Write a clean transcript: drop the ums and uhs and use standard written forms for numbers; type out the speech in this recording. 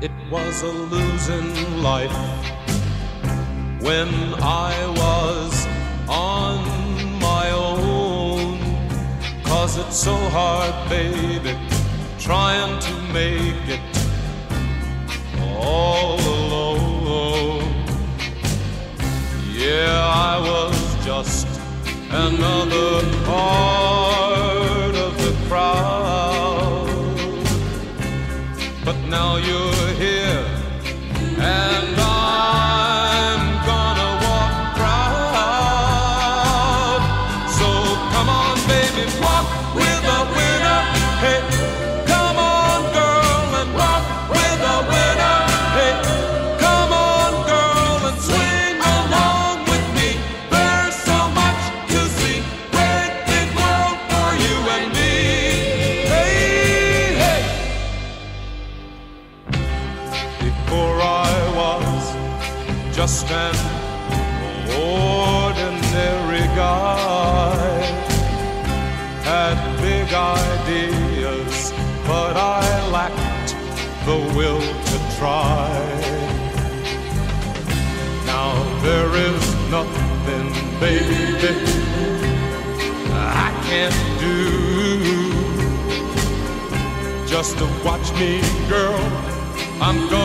It was a losing life when I was on my own. 'Cause it's so hard, baby, trying to make it all alone. Yeah, I was just another part of the crowd. But now you're here, and I'm gonna walk proud. So come on, baby, walk with a winner. Hey, come on, girl, and walk with a winner. Hey, come on, girl, and swing along with me. There's so much to see, great big world for you and me. Hey, hey. Before I was just an ordinary guy, had big ideas, but I lacked the will to try. Now there is nothing, baby, I can't do. Just to watch me, girl, I'm gonna